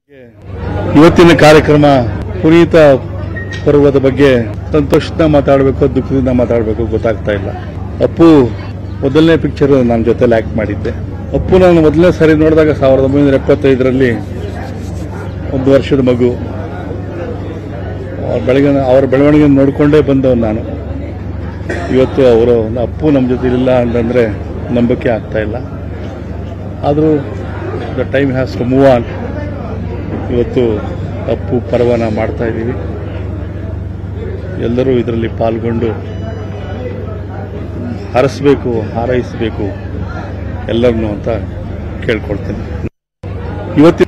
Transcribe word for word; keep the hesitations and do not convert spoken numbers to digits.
ಇವತ್ತಿನ ಕಾರ್ಯಕ್ರಮ ಪುನೀತ ಪರ್ವದ ಬಗ್ಗೆ ಸಂತೋಷದಿಂದ ಮಾತಾಡಬೇಕು ದುಃಖದಿಂದ ಮಾತಾಡಬೇಕು ಗೊತ್ತಾಗ್ತಾ ಇಲ್ಲ. ಅಪ್ಪು ಮೊದಲನೇ ಪಿಕ್ಚರ್ ನನ್ನ ಜೊತೆಲಿ ಆಕ್ಟ್ ಮಾಡಿದ್ದೆ. ಅಪ್ಪು ನಾನು ಮೊದಲನೇ ಸಾರಿ ನೋಡಿದಾಗ ಸಾವಿರದ ಒಂಬೈನೂರ ಎಪ್ಪತ್ತೈದರಲ್ಲಿ ಒಂದು ವರ್ಷದ ಮಗು. ಅವ್ರ ಬೆಳಗ್ಗೆ ಅವ್ರ ಬೆಳವಣಿಗೆ ನೋಡಿಕೊಂಡೇ ಬಂದವನು ನಾನು. ಇವತ್ತು ಅವರು ಅಪ್ಪು ನಮ್ಮ ಜೊತೆ ಇಲ್ಲ ಅಂತಂದರೆ ನಂಬಿಕೆ ಆಗ್ತಾ ಇಲ್ಲ. ಆದರೂ the time has to move on. ಇವತ್ತು ಅಪ್ಪು ಪರ್ವನ ಮಾಡ್ತಾ ಇದ್ದೀವಿ. ಎಲ್ಲರೂ ಇದರಲ್ಲಿ ಪಾಲ್ಗೊಂಡು ಹರಸಬೇಕು, ಹಾರೈಸಬೇಕು ಎಲ್ಲರನ್ನೂ ಅಂತ ಕೇಳ್ಕೊಳ್ತೀನಿ. ಇವತ್ತಿನ